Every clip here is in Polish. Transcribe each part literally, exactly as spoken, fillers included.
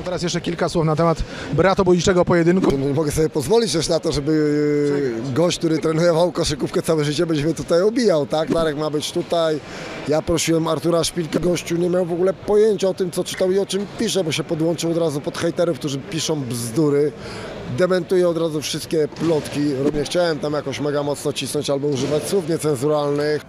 teraz jeszcze kilka słów na temat bratobójczego pojedynku. Nie mogę sobie pozwolić też na to, żeby gość, który trenował koszykówkę całe życie, będzie mnie tutaj obijał, tak? Darek ma być tutaj. Ja prosiłem Artura Szpilkę, gościu nie miał w ogóle pojęcia o tym, co czytał i o czym pisze, bo się podłączył od razu pod hejterów, którzy piszą bzdury. Dementuje od razu wszystkie plotki. Nie chciałem tam jakoś mega mocno cisnąć albo używać słów niecenzuralnych.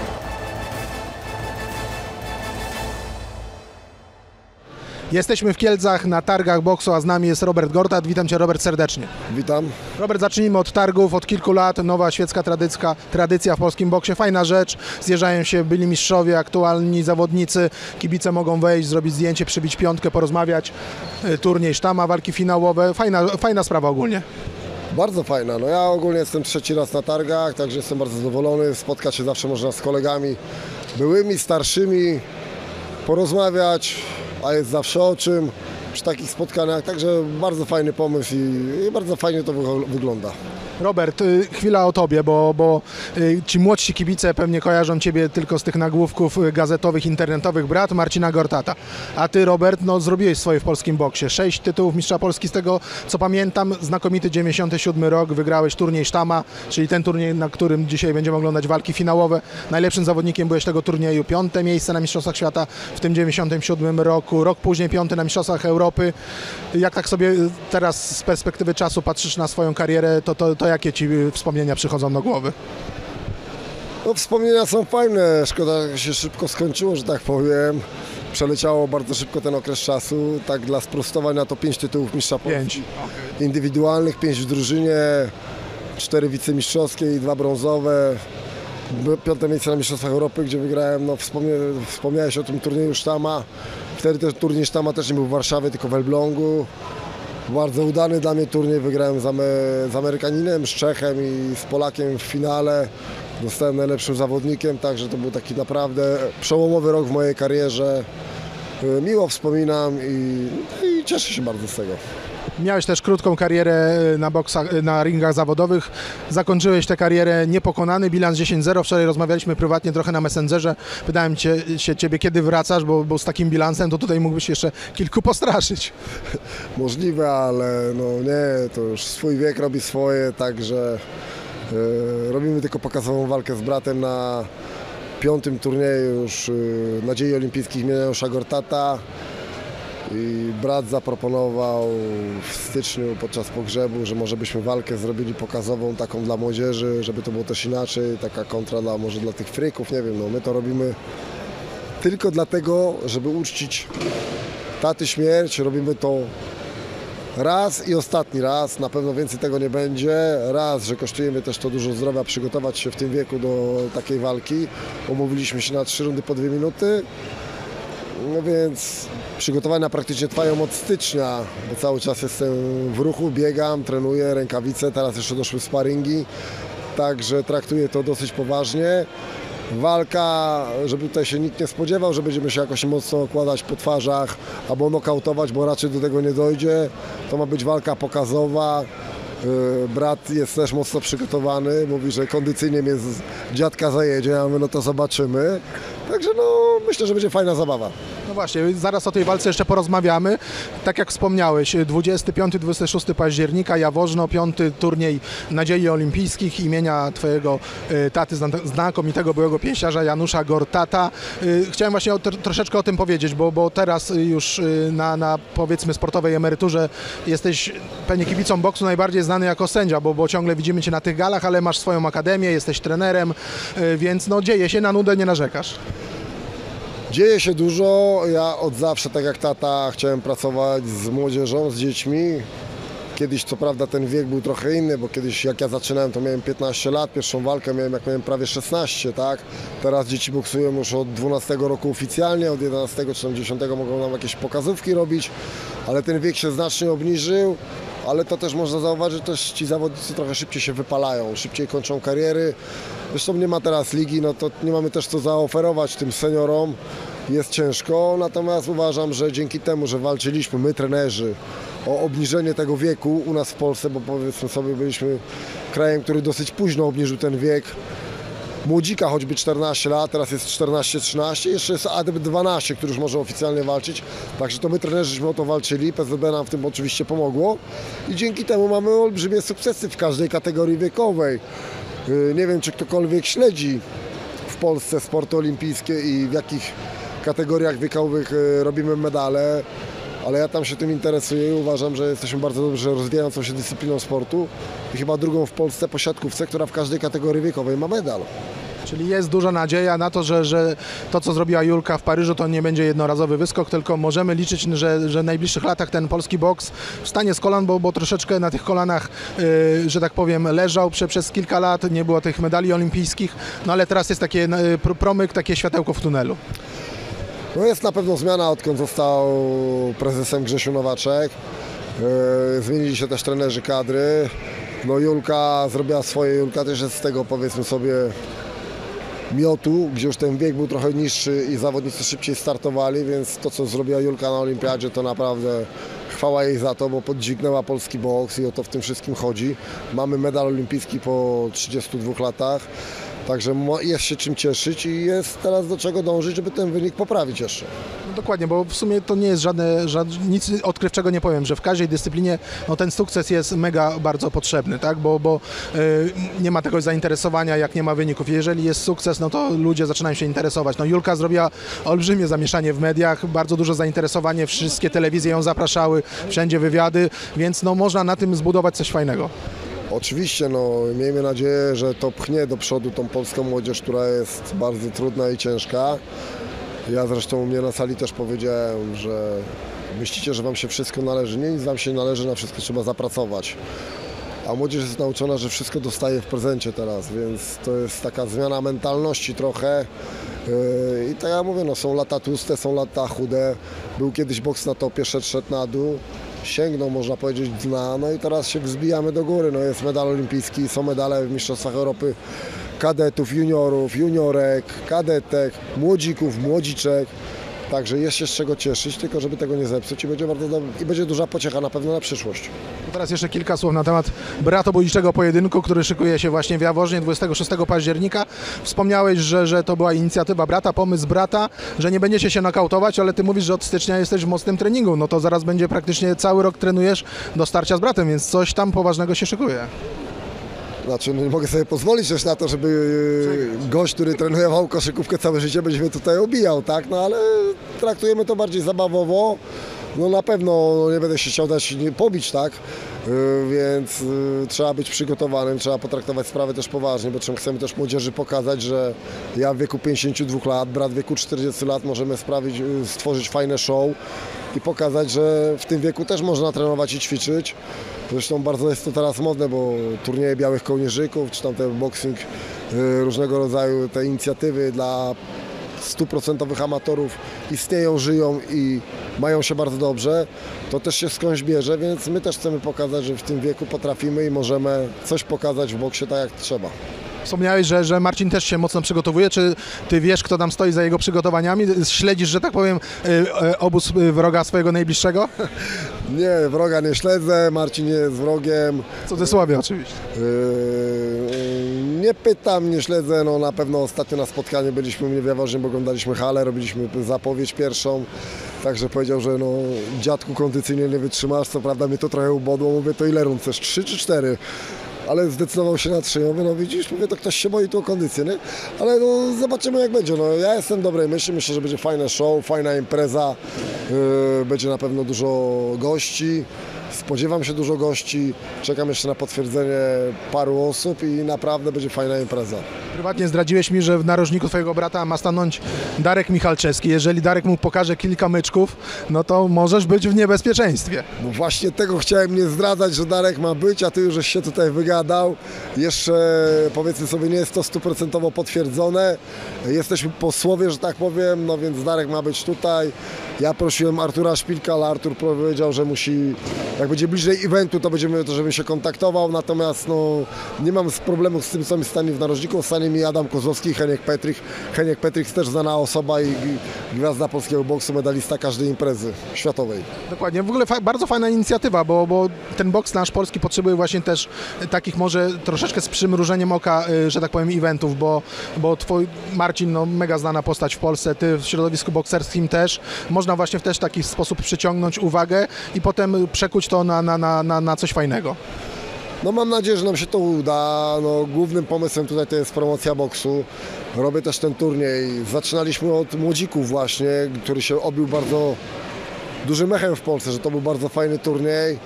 Jesteśmy w Kielcach na targach boksu, a z nami jest Robert Gortat. Witam Cię, Robert, serdecznie. Witam. Robert, zacznijmy od targów. Od kilku lat nowa świecka tradycja, tradycja w polskim boksie. Fajna rzecz. Zjeżdżają się byli mistrzowie, aktualni zawodnicy. Kibice mogą wejść, zrobić zdjęcie, przybić piątkę, porozmawiać. Turniej sztama, walki finałowe. Fajna, fajna sprawa ogólnie. Bardzo fajna. No ja ogólnie jestem trzeci raz na targach, także jestem bardzo zadowolony. Spotkać się zawsze można z kolegami byłymi, starszymi, porozmawiać, a jest zawsze o czym przy takich spotkaniach, także bardzo fajny pomysł i, i bardzo fajnie to wygląda. Robert, chwila o Tobie, bo, bo ci młodsi kibice pewnie kojarzą Ciebie tylko z tych nagłówków gazetowych, internetowych, brat Marcina Gortata. A Ty, Robert, no, zrobiłeś swoje w polskim boksie. Sześć tytułów mistrza Polski, z tego co pamiętam, znakomity dziewięćdziesiąty siódmy rok, wygrałeś turniej sztama, czyli ten turniej, na którym dzisiaj będziemy oglądać walki finałowe. Najlepszym zawodnikiem byłeś tego turnieju, piąte miejsce na Mistrzostwach Świata w tym dziewięćdziesiątym siódmym roku, rok później piąty na Mistrzostwach Europy. Jak tak sobie teraz z perspektywy czasu patrzysz na swoją karierę, to, to, to jakie Ci wspomnienia przychodzą do głowy? No, wspomnienia są fajne, szkoda, że się szybko skończyło, że tak powiem. Przeleciało bardzo szybko ten okres czasu, tak dla sprostowania to pięć tytułów mistrza Polski. Pięć. Indywidualnych, pięć w drużynie, cztery wicemistrzowskie i dwa brązowe. Piąte miejsce na Mistrzostwach Europy, gdzie wygrałem, no wspomnie, wspomniałeś o tym turnieju sztama. Wtedy też turniej sztama też nie był w Warszawie, tylko w Elblągu. Bardzo udany dla mnie turniej, wygrałem z, Amery z Amerykaninem, z Czechem i z Polakiem w finale. Zostałem najlepszym zawodnikiem, także to był taki naprawdę przełomowy rok w mojej karierze. Miło wspominam i, i cieszę się bardzo z tego. Miałeś też krótką karierę na boksach, na ringach zawodowych. Zakończyłeś tę karierę niepokonany, bilans dziesięć zero. Wczoraj rozmawialiśmy prywatnie trochę na Messengerze. Pytałem cię, się Ciebie, kiedy wracasz, bo, bo z takim bilansem to tutaj mógłbyś jeszcze kilku postraszyć. Możliwe, ale no nie, to już swój wiek robi swoje, także yy, robimy tylko pokazową walkę z bratem na piątym turnieju już yy, Nadziei Olimpijskich imienia Janusza Gortata. I brat zaproponował w styczniu podczas pogrzebu, że może byśmy walkę zrobili pokazową taką dla młodzieży, żeby to było też inaczej, taka kontra dla, może dla tych fryków, nie wiem, no my to robimy tylko dlatego, żeby uczcić taty śmierć, robimy to raz i ostatni raz, na pewno więcej tego nie będzie, raz, że kosztujemy też to dużo zdrowia, przygotować się w tym wieku do takiej walki, umówiliśmy się na trzy rundy po dwie minuty. No więc przygotowania praktycznie trwają od stycznia, bo cały czas jestem w ruchu, biegam, trenuję, rękawice, teraz jeszcze doszły sparingi, także traktuję to dosyć poważnie. Walka, żeby tutaj się nikt nie spodziewał, że będziemy się jakoś mocno okładać po twarzach albo nokautować, bo raczej do tego nie dojdzie. To ma być walka pokazowa. Brat jest też mocno przygotowany, mówi, że kondycyjnie mnie z dziadka zajedzie, a my no to zobaczymy. Także no, myślę, że będzie fajna zabawa. No właśnie, zaraz o tej walce jeszcze porozmawiamy. Tak jak wspomniałeś, dwudziestego piątego do dwudziestego szóstego października, Jaworzno, piąty turniej Nadziei Olimpijskich imienia Twojego y, taty, znakomitego byłego pięściarza Janusza Gortata. Y, chciałem właśnie o, troszeczkę o tym powiedzieć, bo, bo teraz już y, na, na powiedzmy sportowej emeryturze jesteś pewnie kibicą boksu najbardziej znany jako sędzia, bo, bo ciągle widzimy Cię na tych galach, ale masz swoją akademię, jesteś trenerem, y, więc no dzieje się, na nudę nie narzekasz. Dzieje się dużo, ja od zawsze, tak jak tata, chciałem pracować z młodzieżą, z dziećmi. Kiedyś co prawda ten wiek był trochę inny, bo kiedyś jak ja zaczynałem, to miałem piętnaście lat, pierwszą walkę miałem jak miałem prawie szesnaście, tak? Teraz dzieci boksują już od dwunastego roku oficjalnie, od jedenastego czy dziesiątego mogą nam jakieś pokazówki robić, ale ten wiek się znacznie obniżył, ale to też można zauważyć, że też ci zawodnicy trochę szybciej się wypalają, szybciej kończą kariery. Zresztą nie ma teraz ligi, no to nie mamy też co zaoferować tym seniorom, jest ciężko, natomiast uważam, że dzięki temu, że walczyliśmy my trenerzy o obniżenie tego wieku u nas w Polsce, bo powiedzmy sobie byliśmy krajem, który dosyć późno obniżył ten wiek, młodzika, choćby czternaście lat, teraz jest czternaście trzynaście, jeszcze jest adept dwanaście, który już może oficjalnie walczyć, także to my trenerzyśmy o to walczyli, P Z B nam w tym oczywiście pomogło i dzięki temu mamy olbrzymie sukcesy w każdej kategorii wiekowej. Nie wiem, czy ktokolwiek śledzi w Polsce sporty olimpijskie i w jakich kategoriach wiekowych robimy medale, ale ja tam się tym interesuję i uważam, że jesteśmy bardzo dobrze rozwijającą się dyscypliną sportu i chyba drugą w Polsce po siatkówce, która w każdej kategorii wiekowej ma medal. Czyli jest duża nadzieja na to, że, że to, co zrobiła Julka w Paryżu, to nie będzie jednorazowy wyskok, tylko możemy liczyć, że, że w najbliższych latach ten polski boks wstanie z kolan, bo, bo troszeczkę na tych kolanach, yy, że tak powiem, leżał prze, przez kilka lat, nie było tych medali olimpijskich, no ale teraz jest taki yy, promyk, takie światełko w tunelu. No jest na pewno zmiana, odkąd został prezesem Grzesiu Nowaczek. Yy, zmienili się też trenerzy kadry. No Julka zrobiła swoje, Julka też jest z tego, powiedzmy sobie, miotu, gdzie już ten wiek był trochę niższy i zawodnicy szybciej startowali, więc to, co zrobiła Julka na olimpiadzie, to naprawdę chwała jej za to, bo podźwignęła polski boks i o to w tym wszystkim chodzi. Mamy medal olimpijski po trzydziestu dwóch latach. Także jest się czym cieszyć i jest teraz do czego dążyć, żeby ten wynik poprawić jeszcze. No dokładnie, bo w sumie to nie jest żadne, żadne, nic odkrywczego nie powiem, że w każdej dyscyplinie no, ten sukces jest mega bardzo potrzebny, tak? Bo, bo yy, nie ma tego zainteresowania, jak nie ma wyników. Jeżeli jest sukces, no to ludzie zaczynają się interesować. No Julka zrobiła olbrzymie zamieszanie w mediach, bardzo duże zainteresowanie, wszystkie telewizje ją zapraszały, wszędzie wywiady, więc no, można na tym zbudować coś fajnego. Oczywiście, no, miejmy nadzieję, że to pchnie do przodu tą polską młodzież, która jest bardzo trudna i ciężka. Ja zresztą u mnie na sali też powiedziałem, że myślicie, że wam się wszystko należy. Nie, nic wam się nie należy, na wszystko trzeba zapracować. A młodzież jest nauczona, że wszystko dostaje w prezencie teraz, więc to jest taka zmiana mentalności trochę. I tak jak mówię, no, są lata tłuste, są lata chude. Był kiedyś boks na topie, szedł, szedł na dół. Sięgnął, można powiedzieć, dna, no i teraz się wzbijamy do góry. No jest medal olimpijski, są medale w Mistrzostwach Europy kadetów, juniorów, juniorek, kadetek, młodzików, młodziczek. Także jest się z czego cieszyć, tylko żeby tego nie zepsuć i będzie bardzo dobrze, i będzie duża pociecha na pewno na przyszłość. Teraz jeszcze kilka słów na temat bratobójczego pojedynku, który szykuje się właśnie w Jaworznie dwudziestego szóstego października. Wspomniałeś, że, że to była inicjatywa brata, pomysł brata, że nie będziecie się nokautować, ale ty mówisz, że od stycznia jesteś w mocnym treningu. No to zaraz będzie praktycznie cały rok trenujesz do starcia z bratem, więc coś tam poważnego się szykuje. Znaczy, no nie mogę sobie pozwolić też na to, żeby gość, który trenował koszykówkę całe życie, będzie mnie tutaj obijał, tak? No ale traktujemy to bardziej zabawowo. No na pewno nie będę się chciał dać nie pobić, tak? Yy, więc yy, trzeba być przygotowanym, trzeba potraktować sprawę też poważnie, bo chcemy też młodzieży pokazać, że ja w wieku pięćdziesięciu dwóch lat, brat w wieku czterdziestu lat możemy sprawić, yy, stworzyć fajne show i pokazać, że w tym wieku też można trenować i ćwiczyć. Zresztą bardzo jest to teraz modne, bo turnieje białych kołnierzyków, czy tam ten boxing, yy, różnego rodzaju te inicjatywy dla stuprocentowych amatorów istnieją, żyją i mają się bardzo dobrze, to też się skądś bierze, więc my też chcemy pokazać, że w tym wieku potrafimy i możemy coś pokazać w boksie tak jak trzeba. Wspomniałeś, że, że Marcin też się mocno przygotowuje. Czy ty wiesz, kto tam stoi za jego przygotowaniami? Śledzisz, że tak powiem, obóz wroga swojego najbliższego? Nie, wroga nie śledzę, Marcin nie jest wrogiem. W cudzysłowie oczywiście. Yy, nie pytam, nie śledzę, no na pewno ostatnio na spotkaniu byliśmy u mnie w Jaworznie, bo oglądaliśmy halę, robiliśmy zapowiedź pierwszą. Także powiedział, że no dziadku kondycyjnie nie wytrzymasz, co prawda mnie to trochę ubodło, mówię, to ile rund chcesz, trzy czy cztery? Ale zdecydował się na trzy. Mówię, no widzisz, mówię, to ktoś się boi tu o kondycję, nie? Ale no zobaczymy jak będzie. No, ja jestem dobrej myśli, myślę, że będzie fajne show, fajna impreza, yy, będzie na pewno dużo gości. Spodziewam się dużo gości, czekam jeszcze na potwierdzenie paru osób i naprawdę będzie fajna impreza. Prywatnie zdradziłeś mi, że w narożniku twojego brata ma stanąć Darek Michalczewski. Jeżeli Darek mu pokaże kilka myczków, no to możesz być w niebezpieczeństwie. No właśnie tego chciałem nie zdradzać, że Darek ma być, a ty już żeś się tutaj wygadał. Jeszcze powiedzmy sobie, nie jest to stuprocentowo potwierdzone. Jesteśmy po słowie, że tak powiem, no więc Darek ma być tutaj. Ja prosiłem Artura Szpilka, ale Artur powiedział, że musi jak będzie bliżej eventu, to będziemy, to żebym się kontaktował, natomiast no, nie mam problemu z tym, co mi stanie w narożniku. Stanie mi Adam Kozłowski i Heniek Petrych. Heniek Petrych też znana osoba i gwiazda polskiego boksu, medalista każdej imprezy światowej. Dokładnie, w ogóle fa bardzo fajna inicjatywa, bo, bo ten boks nasz polski potrzebuje właśnie też takich może troszeczkę z przymrużeniem oka, że tak powiem, eventów, bo, bo twój Marcin, no mega znana postać w Polsce, ty w środowisku bokserskim też, można właśnie w też taki sposób przyciągnąć uwagę i potem przekuć to na, na, na, na, na coś fajnego. No mam nadzieję, że nam się to uda. No, głównym pomysłem tutaj to jest promocja boksu. Robię też ten turniej. Zaczynaliśmy od młodzików właśnie, który się obił bardzo dużym echem w Polsce, że to był bardzo fajny turniej.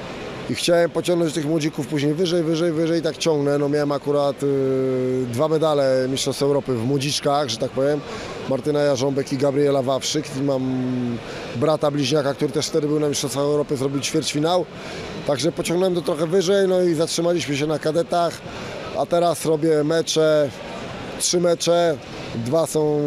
I chciałem pociągnąć tych młodzików później wyżej, wyżej, wyżej, tak ciągnę. No miałem akurat y, dwa medale Mistrzostw Europy w młodziczkach, że tak powiem. Martyna Jarząbek i Gabriela Wawrzyk. I mam brata bliźniaka, który też wtedy był na Mistrzostwach Europy, zrobił ćwierćfinał. Także pociągnąłem to trochę wyżej, no i zatrzymaliśmy się na kadetach. A teraz robię mecze, trzy mecze. Dwa są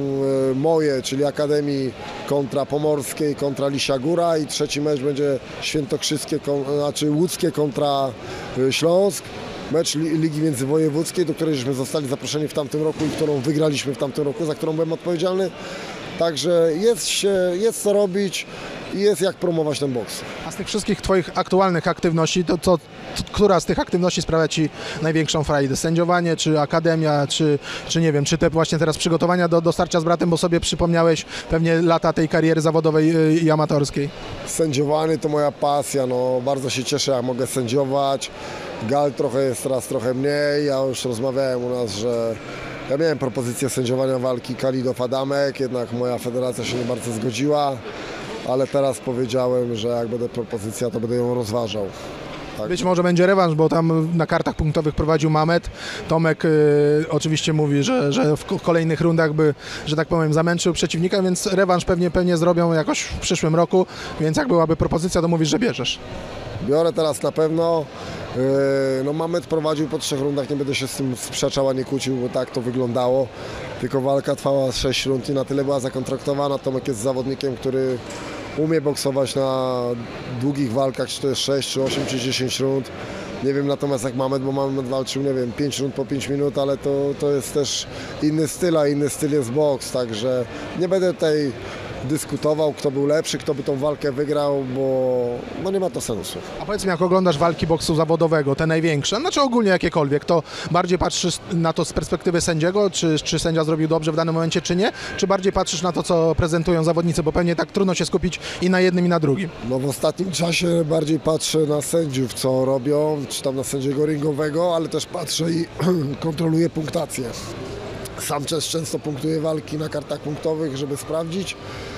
y, moje, czyli Akademii kontra Pomorskiej, kontra Lisia Góra i trzeci mecz będzie Świętokrzyskie, kon, znaczy Łódzkie kontra y, Śląsk. Mecz li, Ligi Międzywojewódzkiej, do której żeśmy zostali zaproszeni w tamtym roku i którą wygraliśmy w tamtym roku, za którą byłem odpowiedzialny. Także jest, się, jest co robić i jest jak promować ten boks. A z tych wszystkich twoich aktualnych aktywności, to, to, to która z tych aktywności sprawia ci największą frajdę? Sędziowanie, czy akademia, czy, czy nie wiem, czy te właśnie teraz przygotowania do, do starcia z bratem, bo sobie przypomniałeś pewnie lata tej kariery zawodowej i amatorskiej? Sędziowany to moja pasja, no bardzo się cieszę, jak mogę sędziować. Gal trochę jest, teraz trochę mniej. Ja już rozmawiałem u nas, że ja miałem propozycję sędziowania walki Kalidow-Adamek, jednak moja federacja się nie bardzo zgodziła, ale teraz powiedziałem, że jak będę propozycja, to będę ją rozważał. Tak. Być może będzie rewanż, bo tam na kartach punktowych prowadził Mamet. Tomek y, oczywiście mówi, że, że w kolejnych rundach by, że tak powiem, zamęczył przeciwnika, więc rewanż pewnie, pewnie zrobią jakoś w przyszłym roku, więc jak byłaby propozycja, to mówisz, że bierzesz. Biorę teraz na pewno. No Mamet prowadził po trzech rundach, nie będę się z tym sprzeczał, a nie kłócił, bo tak to wyglądało. Tylko walka trwała sześć rund i na tyle była zakontraktowana. Tomek jest zawodnikiem, który umie boksować na długich walkach, czy to jest sześć, czy osiem, czy dziesięć rund. Nie wiem natomiast jak Mamet, bo Mamet walczył, nie wiem, pięć rund po pięć minut, ale to, to jest też inny styl, a inny styl jest boks, także nie będę tutaj dyskutował, kto był lepszy, kto by tą walkę wygrał, bo no nie ma to sensu. A powiedz mi, jak oglądasz walki boksu zawodowego, te największe, znaczy ogólnie jakiekolwiek, to bardziej patrzysz na to z perspektywy sędziego, czy, czy sędzia zrobił dobrze w danym momencie, czy nie? Czy bardziej patrzysz na to, co prezentują zawodnicy, bo pewnie tak trudno się skupić i na jednym, i na drugim? No w ostatnim czasie bardziej patrzę na sędziów, co robią, czy tam na sędziego ringowego, ale też patrzę i kontroluję punktację. Sam też często punktuję walki na kartach punktowych, żeby sprawdzić.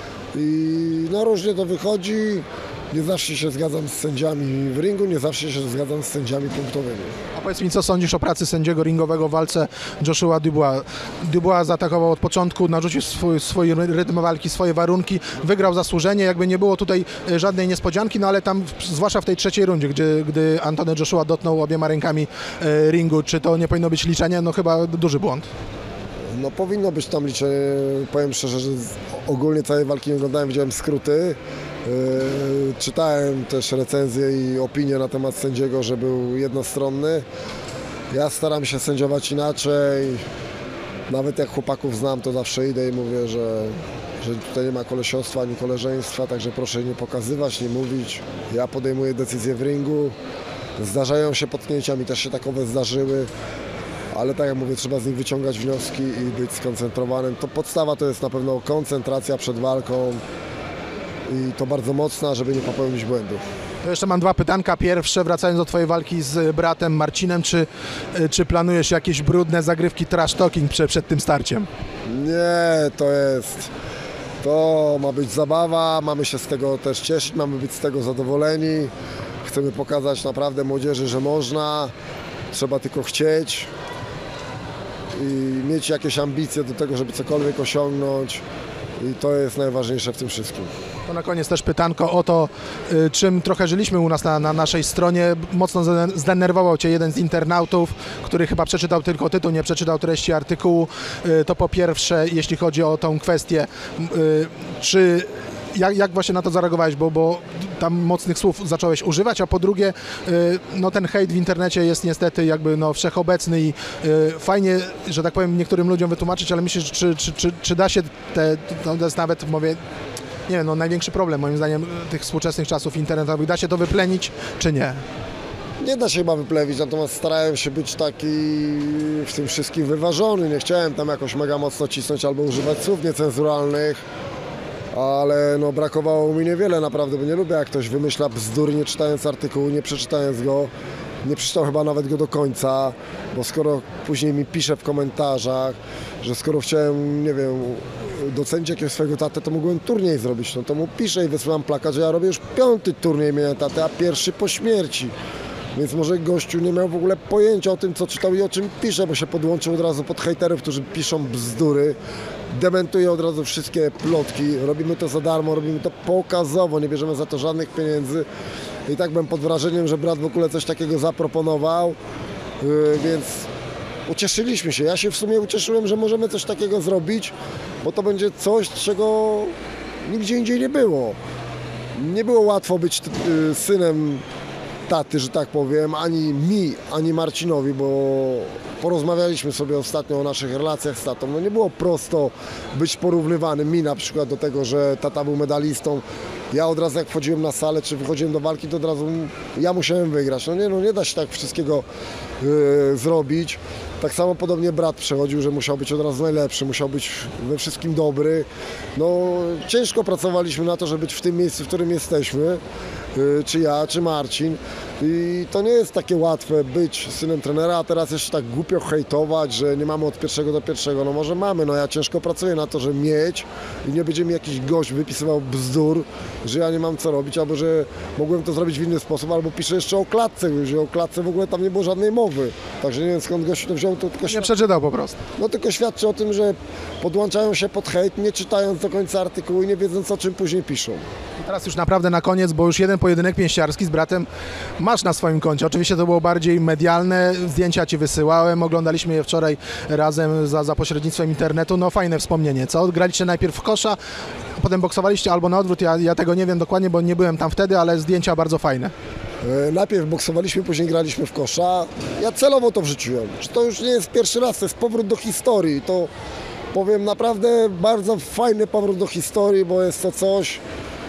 I no różnie to wychodzi. Nie zawsze się zgadzam z sędziami w ringu, nie zawsze się zgadzam z sędziami punktowymi. A powiedz mi, co sądzisz o pracy sędziego ringowego w walce Joshua Dubois? Dubois zaatakował od początku, narzucił swój, swój rytm walki, swoje warunki, wygrał zasłużenie, jakby nie było tutaj żadnej niespodzianki, no ale tam, zwłaszcza w tej trzeciej rundzie, gdzie, gdy Antony Joshua dotknął obiema rękami ringu, czy to nie powinno być liczenie? No chyba duży błąd. No powinno być tam liczenie, powiem szczerze, że ogólnie całej walki nie oglądałem, widziałem skróty. Yy, czytałem też recenzje i opinie na temat sędziego, że był jednostronny. Ja staram się sędziować inaczej. Nawet jak chłopaków znam, to zawsze idę i mówię, że, że tutaj nie ma kolesiostwa ani koleżeństwa, także proszę nie pokazywać, nie mówić. Ja podejmuję decyzje w ringu. Zdarzają się potknięcia, mi też się takowe zdarzyły. Ale tak jak mówię, trzeba z nich wyciągać wnioski i być skoncentrowanym. To podstawa to jest na pewno koncentracja przed walką i to bardzo mocna, żeby nie popełnić błędu. To jeszcze mam dwa pytanka. Pierwsze, wracając do twojej walki z bratem Marcinem, czy, czy planujesz jakieś brudne zagrywki trash talking przed, przed tym starciem? Nie, to jest... To ma być zabawa, mamy się z tego też cieszyć, mamy być z tego zadowoleni. Chcemy pokazać naprawdę młodzieży, że można, trzeba tylko chcieć i mieć jakieś ambicje do tego, żeby cokolwiek osiągnąć i to jest najważniejsze w tym wszystkim. To na koniec też pytanko o to, czym trochę żyliśmy u nas na, na naszej stronie. Mocno zdenerwował Cię jeden z internautów, który chyba przeczytał tylko tytuł, nie przeczytał treści artykułu. To po pierwsze, jeśli chodzi o tą kwestię, czy jak, jak właśnie na to zareagowałeś, bo, bo tam mocnych słów zacząłeś używać, a po drugie, y, no ten hejt w internecie jest niestety jakby no wszechobecny i y, fajnie, że tak powiem, niektórym ludziom wytłumaczyć, ale myślisz, czy, czy, czy, czy da się te, to jest nawet, mówię, nie wiem, no największy problem moim zdaniem tych współczesnych czasów internetowych, da się to wyplenić, czy nie? Nie da się chyba wyplewić, natomiast starałem się być taki w tym wszystkim wyważony. Nie chciałem tam jakoś mega mocno cisnąć albo używać słów niecenzuralnych, ale no brakowało mi niewiele naprawdę, bo nie lubię jak ktoś wymyśla bzdury, nie czytając artykułu, nie przeczytając go. Nie przeczytał chyba nawet go do końca, bo skoro później mi pisze w komentarzach, że skoro chciałem, nie wiem, docenić jakiegoś swojego tatę, to mogłem turniej zrobić. No to mu piszę i wysyłam plakat, że ja robię już piąty turniej imienia taty, a pierwszy po śmierci. Więc może gościu nie miał w ogóle pojęcia o tym, co czytał i o czym pisze, bo się podłączył od razu pod hejterów, którzy piszą bzdury. Dementuje od razu wszystkie plotki. Robimy to za darmo, robimy to pokazowo, nie bierzemy za to żadnych pieniędzy. I tak byłem pod wrażeniem, że brat w ogóle coś takiego zaproponował, yy, więc ucieszyliśmy się. Ja się w sumie ucieszyłem, że możemy coś takiego zrobić, bo to będzie coś, czego nigdzie indziej nie było. Nie było łatwo być yy, synem taty, że tak powiem, ani mi, ani Marcinowi, bo porozmawialiśmy sobie ostatnio o naszych relacjach z tatą. No nie było prosto być porównywanym mi na przykład do tego, że tata był medalistą. Ja od razu jak wchodziłem na salę, czy wychodziłem do walki, to od razu ja musiałem wygrać. No nie, no nie da się tak wszystkiego yy, zrobić. Tak samo podobnie brat przechodził, że musiał być od razu najlepszy, musiał być we wszystkim dobry. No ciężko pracowaliśmy na to, żeby być w tym miejscu, w którym jesteśmy. Yy, czy ja, czy Marcin. I to nie jest takie łatwe być synem trenera, a teraz jeszcze tak głupio hejtować, że nie mamy od pierwszego do pierwszego. No może mamy, no ja ciężko pracuję na to, że mieć i nie będzie mi jakiś gość wypisywał bzdur, że ja nie mam co robić, albo że mogłem to zrobić w inny sposób, albo piszę jeszcze o klatce, że o klatce w ogóle tam nie było żadnej mowy. Także nie wiem skąd gościu to wziął, to tylko Nie świadczy, przeczytał po prostu. no tylko świadczy o tym, że podłączają się pod hejt, nie czytając do końca artykułu i nie wiedząc o czym później piszą. Teraz już naprawdę na koniec, bo już jeden pojedynek pięściarski z bratem masz na swoim koncie. Oczywiście to było bardziej medialne, zdjęcia Ci wysyłałem, oglądaliśmy je wczoraj razem za, za pośrednictwem internetu. No fajne wspomnienie, co? Graliście najpierw w kosza, potem boksowaliście albo na odwrót, ja, ja tego nie wiem dokładnie, bo nie byłem tam wtedy, ale zdjęcia bardzo fajne. E, Najpierw boksowaliśmy, później graliśmy w kosza. Ja celowo to wrzuciłem. Czy to już nie jest pierwszy raz, to jest powrót do historii. To powiem naprawdę bardzo fajny powrót do historii, bo jest to coś,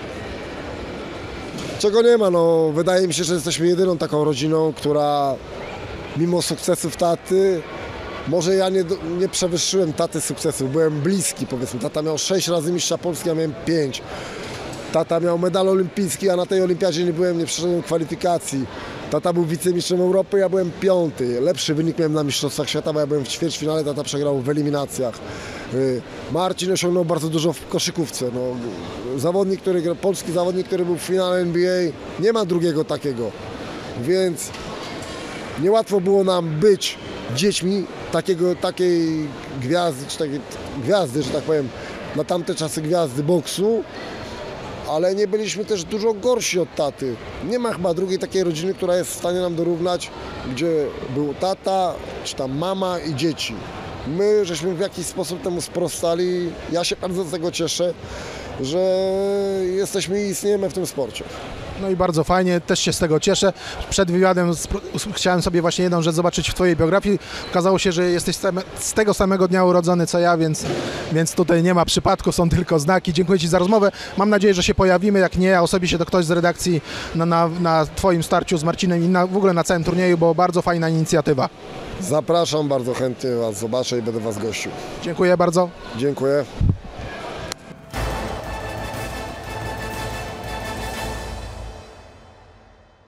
czego nie ma. No, wydaje mi się, że jesteśmy jedyną taką rodziną, która mimo sukcesów taty, może ja nie, do- nie przewyższyłem taty sukcesów, byłem bliski powiedzmy. Tata miał sześć razy mistrza Polski, ja miałem pięć. Tata miał medal olimpijski, a na tej olimpiadzie nie byłem, nie przeszedłem kwalifikacji. Tata był wicemistrzem Europy, ja byłem piąty. Lepszy wynik miałem na mistrzostwach świata, bo ja byłem w ćwierćfinale, tata przegrał w eliminacjach. Y, Marcin osiągnął bardzo dużo w koszykówce. No, zawodnik, który, gra- polski zawodnik, który był w finale N B A, nie ma drugiego takiego. Więc niełatwo było nam być dziećmi takiego, takiej gwiazdy, czy takiej gwiazdy, że tak powiem, na tamte czasy gwiazdy boksu, ale nie byliśmy też dużo gorsi od taty. Nie ma chyba drugiej takiej rodziny, która jest w stanie nam dorównać, gdzie był tata, czy tam mama i dzieci. My żeśmy w jakiś sposób temu sprostali. Ja się bardzo z tego cieszę, że jesteśmy i istniejemy w tym sporcie. No i bardzo fajnie, też się z tego cieszę. Przed wywiadem spró- us- chciałem sobie właśnie jedną rzecz zobaczyć w Twojej biografii. Okazało się, że jesteś same- z tego samego dnia urodzony co ja, więc, więc tutaj nie ma przypadku, są tylko znaki. Dziękuję Ci za rozmowę. Mam nadzieję, że się pojawimy. Jak nie, a osobiście to ktoś z redakcji na, na, na Twoim starciu z Marcinem i na, w ogóle na całym turnieju, bo bardzo fajna inicjatywa. Zapraszam, bardzo chętnie Was zobaczę i będę Was gościł. Dziękuję bardzo. Dziękuję.